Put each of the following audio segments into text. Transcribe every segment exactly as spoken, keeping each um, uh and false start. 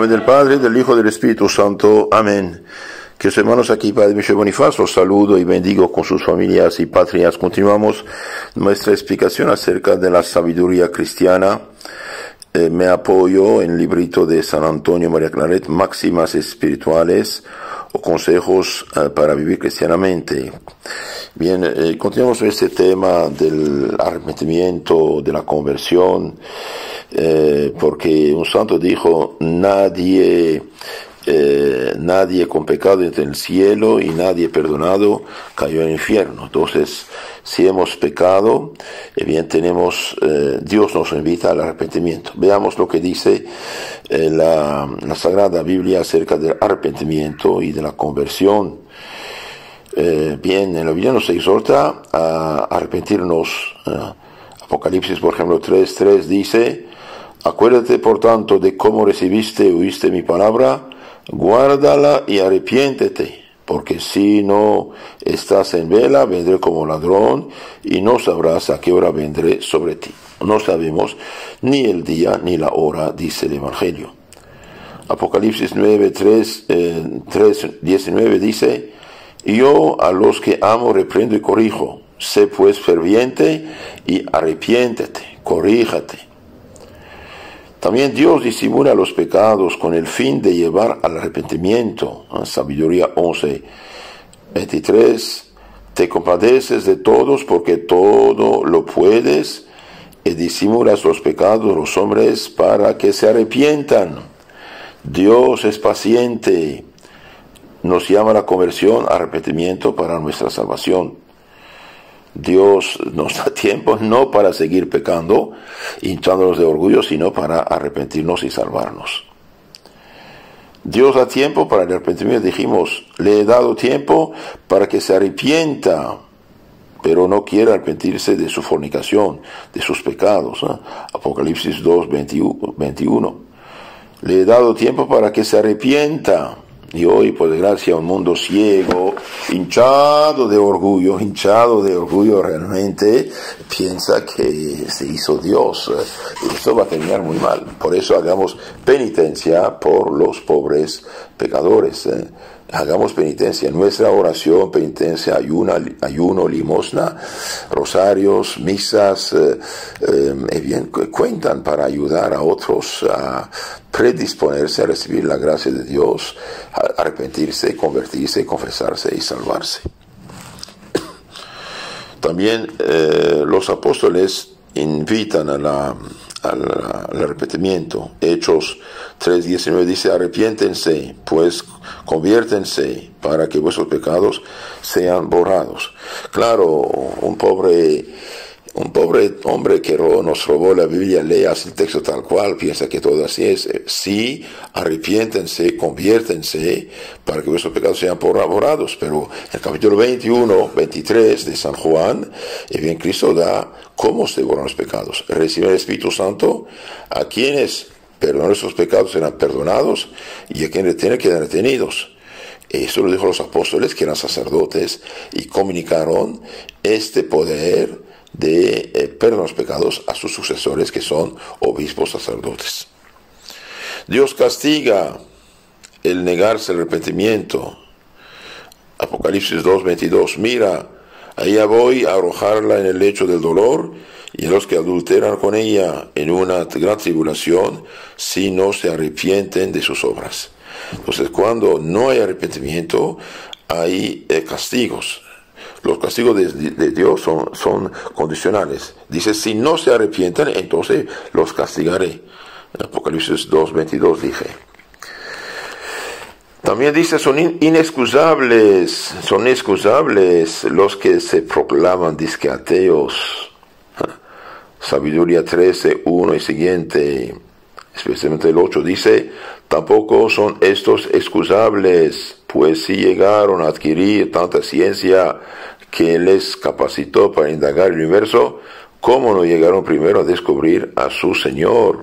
nombre del Padre, del Hijo y del Espíritu Santo. Amén. Que los hermanos aquí, Padre Michel Bonifaz, los saludo y bendigo con sus familias y patrias. Continuamos nuestra explicación acerca de la sabiduría cristiana. Eh, me apoyo en el librito de San Antonio María Claret, Máximas Espirituales o Consejos eh, para Vivir Cristianamente. Bien, eh, continuamos este tema del arrepentimiento, de la conversión, eh, porque un santo dijo, nadie... Eh, nadie con pecado entra en el cielo y nadie perdonado cayó en el infierno. Entonces, si hemos pecado, eh, bien tenemos, eh, Dios nos invita al arrepentimiento. Veamos lo que dice eh, la, la Sagrada Biblia acerca del arrepentimiento y de la conversión. Eh, bien, en la Biblia nos exhorta a arrepentirnos. Eh, Apocalipsis, por ejemplo, tres tres dice, acuérdate por tanto de cómo recibiste y oíste mi palabra, guárdala y arrepiéntete, porque si no estás en vela, vendré como ladrón y no sabrás a qué hora vendré sobre ti. No sabemos ni el día ni la hora, dice el Evangelio. Apocalipsis nueve, tres, diecinueve dice, yo a los que amo reprendo y corrijo, sé pues ferviente y arrepiéntete, corríjate. También Dios disimula los pecados con el fin de llevar al arrepentimiento. En Sabiduría once, veintitrés, te compadeces de todos porque todo lo puedes y disimulas los pecados de los hombres para que se arrepientan. Dios es paciente, nos llama a la conversión, arrepentimiento para nuestra salvación. Dios nos da tiempo no para seguir pecando, hinchándonos de orgullo, sino para arrepentirnos y salvarnos. Dios da tiempo para el arrepentimiento. Dijimos, le he dado tiempo para que se arrepienta, pero no quiere arrepentirse de su fornicación, de sus pecados. ¿eh? Apocalipsis dos, veintiuno. Le he dado tiempo para que se arrepienta. Y hoy, por desgracia, un mundo ciego, hinchado de orgullo, hinchado de orgullo realmente, piensa que se hizo Dios. Y esto va a terminar muy mal. Por eso hagamos penitencia por los pobres pecadores. ¿eh? Hagamos penitencia. Nuestra oración, penitencia, ayuno, ayuno limosna, rosarios, misas, eh, eh, bien, cuentan para ayudar a otros a predisponerse a recibir la gracia de Dios, a arrepentirse, convertirse, confesarse y salvarse. También eh, los apóstoles invitan a la, a la, al arrepentimiento. Hechos tres diecinueve dice, arrepiéntense, pues conviértense para que vuestros pecados sean borrados. Claro, un pobre... Un pobre hombre que nos robó la Biblia, lee así el texto tal cual, piensa que todo así es. Sí, arrepiéntense, conviértense, para que vuestros pecados sean borrados. Pero en el capítulo veintiuno, veintitrés de San Juan, el bien Cristo da cómo se borran los pecados. Reciben el Espíritu Santo, a quienes perdonan esos pecados serán perdonados, y a quienes tienen quedan retenidos. Eso lo dijo los apóstoles, que eran sacerdotes, y comunicaron este poder de eh, perdonar los pecados a sus sucesores, que son obispos sacerdotes. Dios castiga el negarse el arrepentimiento. Apocalipsis dos veintidós, mira, allá voy a arrojarla en el lecho del dolor, y a los que adulteran con ella en una gran tribulación, si no se arrepienten de sus obras. Entonces, cuando no hay arrepentimiento, hay eh, castigos. Los castigos de, de Dios son, son condicionales. Dice, si no se arrepientan, entonces los castigaré. En Apocalipsis dos veintidós dije. También dice, son in, inexcusables, son inexcusables los que se proclaman disque ateos. Sabiduría trece, uno y siguiente, especialmente el ocho, dice, tampoco son estos excusables, pues si llegaron a adquirir tanta ciencia que les capacitó para indagar el universo, ¿cómo no llegaron primero a descubrir a su Señor?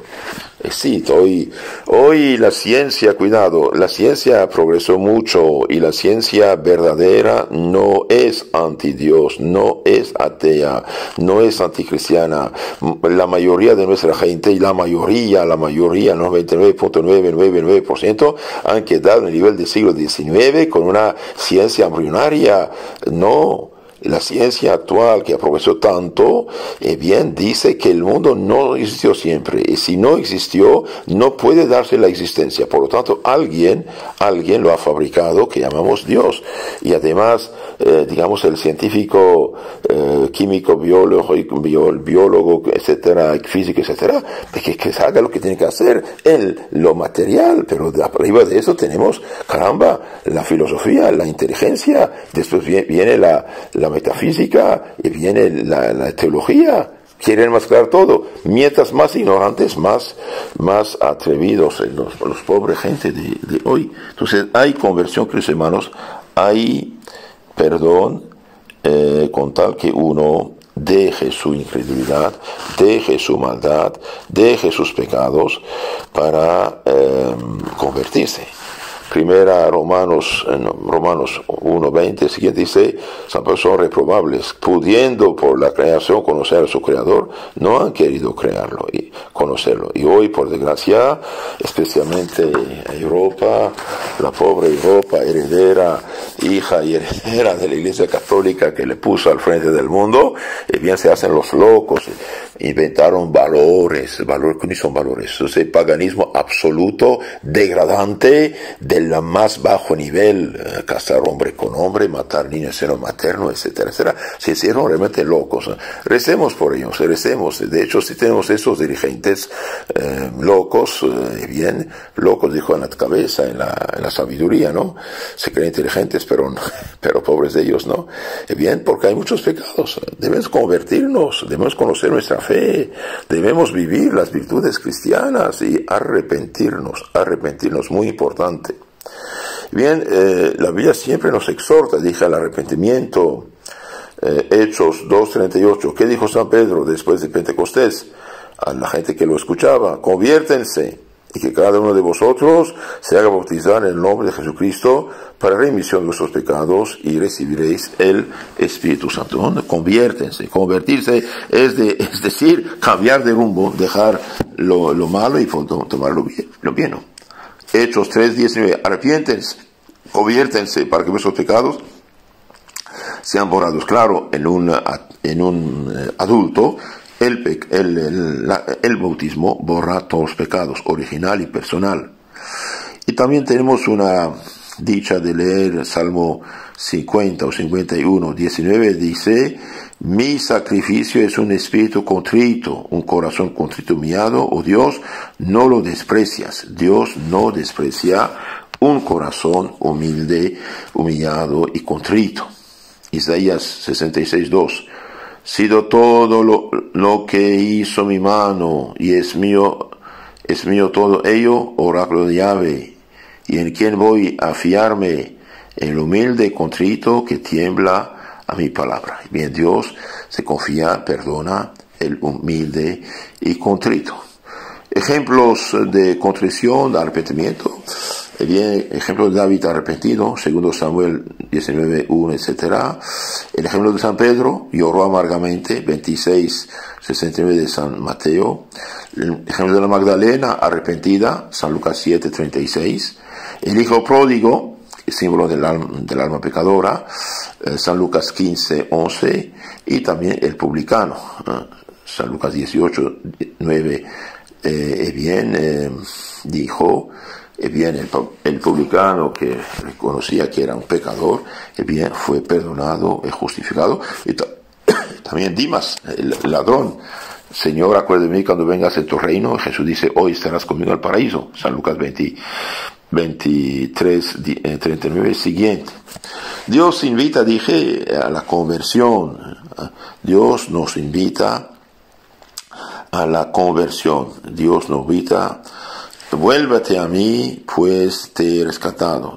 Sí, hoy, hoy la ciencia, cuidado, la ciencia progresó mucho y la ciencia verdadera no es anti-Dios, no es atea, no es anticristiana. La mayoría de nuestra gente, y la mayoría, la mayoría, noventa y nueve punto novecientos noventa y nueve por ciento, han quedado en el nivel del siglo diecinueve con una ciencia embrionaria. No. La ciencia actual, que progresó tanto, eh, bien, dice que el mundo no existió siempre. Y si no existió, no puede darse la existencia. Por lo tanto, alguien, alguien lo ha fabricado, que llamamos Dios. Y además, eh, digamos, el científico, eh, químico, biólogo, bió, biólogo, etcétera, físico, etcétera, que, que haga lo que tiene que hacer en lo material. Pero de arriba de eso tenemos, caramba, la filosofía, la inteligencia. Después viene, viene la, la metafísica y viene la, la teología. Quieren mezclar todo. Mientras más ignorantes, más, más atrevidos los, los pobres gente de, de hoy. Entonces, hay conversión, queridos hermanos, hay perdón, eh, con tal que uno deje su incredulidad, deje su maldad, deje sus pecados para eh, convertirse. Primera Romanos, Romanos uno veinte, siguiente dice, son personas reprobables, pudiendo por la creación conocer a su creador, no han querido crearlo y conocerlo. Y hoy, por desgracia, especialmente Europa, la pobre Europa, heredera, hija y heredera de la Iglesia Católica que le puso al frente del mundo, y bien se hacen los locos, inventaron valores, valores que ni son valores, es el paganismo absoluto, degradante, del más bajo nivel, eh, casar hombre con hombre, matar niños en seno materno, etcétera, etcétera, se hicieron realmente locos. Recemos por ellos, recemos. De hecho, si tenemos esos dirigentes eh, locos, eh, bien, locos dijo en la cabeza, en la, en la sabiduría, ¿no? Se creen inteligentes, pero, pero pobres de ellos, ¿no? Eh, bien, porque hay muchos pecados. Debemos convertirnos, debemos conocer nuestra fe, debemos vivir las virtudes cristianas y arrepentirnos, arrepentirnos, muy importante. Bien, eh, la Biblia siempre nos exhorta, dije, al arrepentimiento. Eh, Hechos dos treinta y ocho, ¿qué dijo San Pedro después de Pentecostés? A la gente que lo escuchaba, conviértense y que cada uno de vosotros se haga bautizar en el nombre de Jesucristo para remisión de vuestros pecados y recibiréis el Espíritu Santo. Conviértense. Convertirse es, de, es decir, cambiar de rumbo, dejar lo, lo malo y tomar lo bien. Lo bien, ¿no? Hechos tres diecinueve, arrepiéntense, conviértense para que vuestros pecados sean borrados. Claro, en un, en un adulto, el, el, el, la, el bautismo borra todos los pecados, original y personal. Y también tenemos una dicha de leer Salmo cincuenta o cincuenta y uno, diecinueve, dice, mi sacrificio es un espíritu contrito, un corazón contrito humillado, oh Dios, no lo desprecias. Dios no desprecia un corazón humilde, humillado y contrito. Isaías sesenta y seis, dos. Sido todo lo, lo que hizo mi mano, y es mío, es mío todo ello, oráculo de Yahvé, y en quien voy a fiarme, el humilde y contrito que tiembla a mi palabra. Bien, Dios se confía, perdona el humilde y contrito. Ejemplos de contrición, de arrepentimiento. Bien, ejemplo de David arrepentido, segundo Samuel diecinueve, uno, etcétera. El ejemplo de San Pedro, lloró amargamente, veintiséis, sesenta y nueve de San Mateo. El ejemplo de la Magdalena, arrepentida, San Lucas siete, treinta y seis. El hijo pródigo, símbolo del alma, del alma pecadora, eh, San Lucas quince, once, y también el publicano, eh, San Lucas dieciocho, nueve, eh, bien, eh, dijo, eh, bien, el, el publicano que reconocía que era un pecador, eh, bien, fue perdonado y justificado, y también Dimas, el ladrón, Señor, acuérdate de mí cuando vengas en tu reino. Jesús dice, hoy estarás conmigo al paraíso, San Lucas veinte, veintitrés, treinta y nueve, siguiente. Dios invita, dije, a la conversión. Dios nos invita a la conversión. Dios nos invita, vuélvete a mí, pues te he rescatado.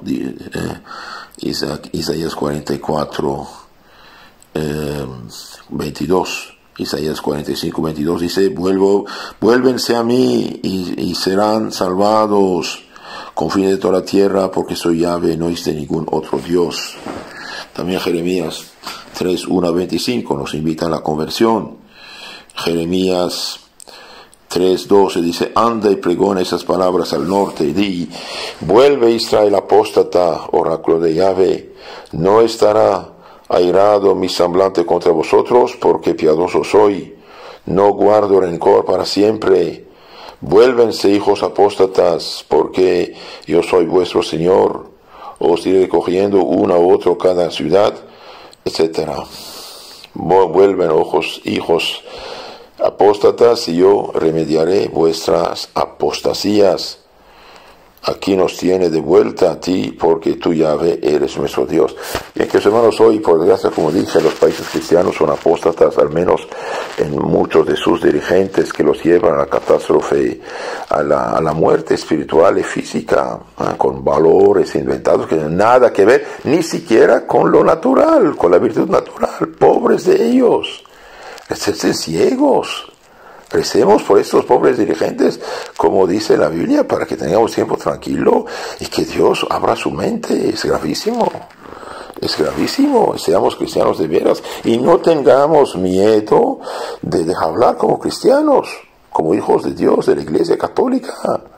Isaías cuarenta y cuatro, veintidós. Isaías cuarenta y cinco, veintidós dice, Vuelvo, vuélvense a mí y, y serán salvados, confíen de toda la tierra, porque soy Yahvé, no existe ningún otro Dios. También Jeremías tres, uno a veinticinco nos invita a la conversión. Jeremías tres, doce dice, anda y pregona esas palabras al norte, y di, vuelve Israel apóstata, oráculo de Yahvé, no estará airado mi semblante contra vosotros, porque piadoso soy, no guardo rencor para siempre. Vuélvense, hijos apóstatas, porque yo soy vuestro Señor. Os iré cogiendo uno a otro cada ciudad, etcétera. Vuelven, ojos, hijos apóstatas, y yo remediaré vuestras apostasías. Aquí nos tiene de vuelta a ti, porque tú, Yahvé, eres nuestro Dios. Bien, que hermanos, hoy, por desgracia, como dije, los países cristianos son apóstatas, al menos en muchos de sus dirigentes, que los llevan a la catástrofe, a la, a la muerte espiritual y física, ¿eh? Con valores inventados que no tienen nada que ver, ni siquiera con lo natural, con la virtud natural. Pobres de ellos, estén ciegos. Recemos por estos pobres dirigentes, como dice la Biblia, para que tengamos tiempo tranquilo y que Dios abra su mente. Es gravísimo, es gravísimo. Seamos cristianos de veras y no tengamos miedo de, de hablar como cristianos, como hijos de Dios, de la Iglesia Católica.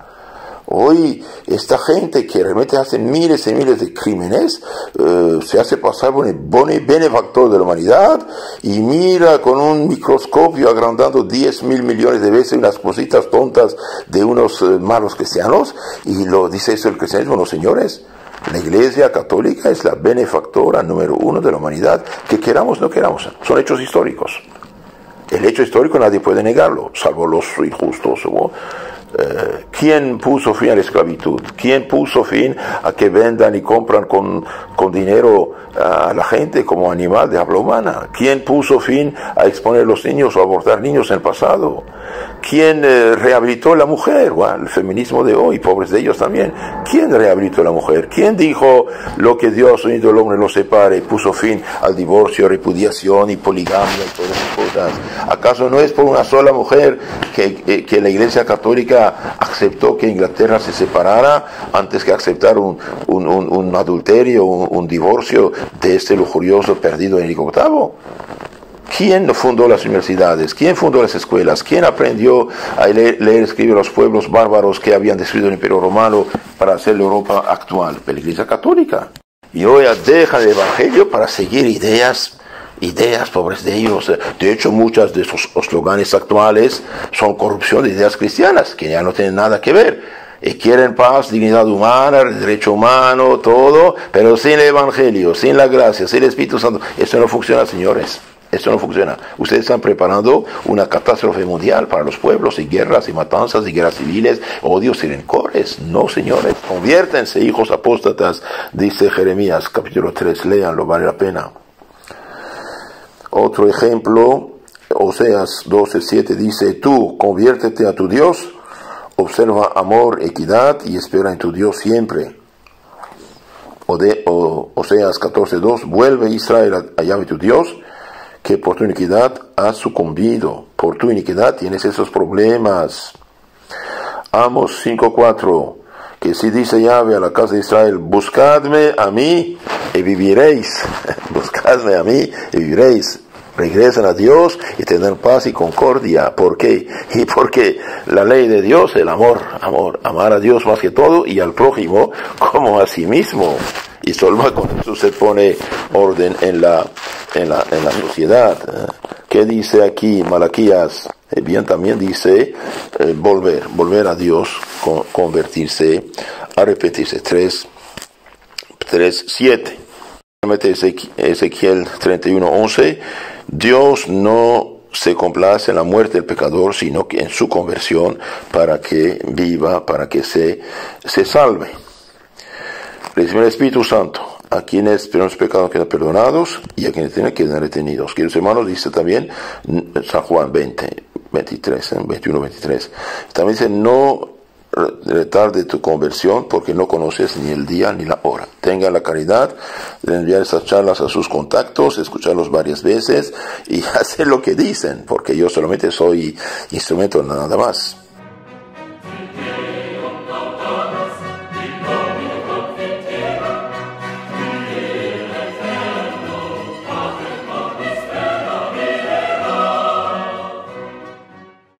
Hoy, esta gente que realmente hace miles y miles de crímenes, eh, se hace pasar por un benefactor de la humanidad y mira con un microscopio agrandando diez mil millones de veces unas cositas tontas de unos eh, malos cristianos, y lo dice eso el cristianismo. No, señores, la Iglesia Católica es la benefactora número uno de la humanidad, que queramos o no queramos. Son hechos históricos. El hecho histórico nadie puede negarlo, salvo los injustos, ¿no? Eh, ¿Quién puso fin a la esclavitud? ¿Quién puso fin a que vendan y compran con, con dinero a la gente como animal de habla humana? ¿Quién puso fin a exponer a los niños o abortar niños en el pasado? ¿Quién eh, rehabilitó a la mujer? Bueno, el feminismo de hoy, pobres de ellos también. ¿Quién rehabilitó a la mujer? ¿Quién dijo lo que Dios unido al hombre lo separe? Puso fin al divorcio, repudiación y poligamia y todas esas cosas. ¿Acaso no es por una sola mujer que, que, que la Iglesia Católica aceptó que Inglaterra se separara antes que aceptar un, un, un, un adulterio, un, un divorcio de este lujurioso perdido Enrique octavo? ¿Quién fundó las universidades? ¿Quién fundó las escuelas? ¿Quién aprendió a leer, leer y escribir a los pueblos bárbaros que habían destruido el Imperio Romano para hacer la Europa actual? La Iglesia Católica. Y hoy deja el Evangelio para seguir ideas Ideas, pobres de ellos. De hecho, muchas de esos esloganes actuales son corrupción de ideas cristianas, que ya no tienen nada que ver. Y quieren paz, dignidad humana, derecho humano, todo, pero sin el Evangelio, sin la gracia, sin el Espíritu Santo. Eso no funciona, señores. Eso no funciona. Ustedes están preparando una catástrofe mundial para los pueblos, y guerras y matanzas y guerras civiles, odios y rencores. No, señores. Conviértense, hijos apóstatas, dice Jeremías, capítulo tres. Léanlo, vale la pena. Otro ejemplo, Oseas doce, siete dice, tú conviértete a tu Dios, observa amor, equidad y espera en tu Dios siempre. O de, o, Oseas catorce, dos, vuelve Israel a, a Yahvé tu Dios, que por tu iniquidad has sucumbido, por tu iniquidad tienes esos problemas. Amos cinco, cuatro, que si dice Yahvé a la casa de Israel, buscadme a mí y viviréis. Buscadme a mí y viviréis. Regresen a Dios y tendrán paz y concordia. ¿Por qué? Y porque la ley de Dios es el amor. Amor. Amar a Dios más que todo y al prójimo como a sí mismo. Y solo con eso se pone orden en la, en la, en la sociedad. ¿Qué dice aquí Malaquías? Eh, bien, también dice eh, volver, volver a Dios, con, convertirse, arrepentirse. tres, siete. Ezequiel treinta y uno, once. Dios no se complace en la muerte del pecador, sino que en su conversión, para que viva, para que se, se salve. Recibe el Espíritu Santo a quienes los pecados quedan perdonados y a quienes tienen quedan retenidos. Queridos hermanos, dice también San Juan veinte, veintitrés, veintiuno, veintitrés. También dice, no retarde tu conversión porque no conoces ni el día ni la hora. Tenga la caridad de enviar esas charlas a sus contactos, escucharlos varias veces y hacer lo que dicen, porque yo solamente soy instrumento nada más.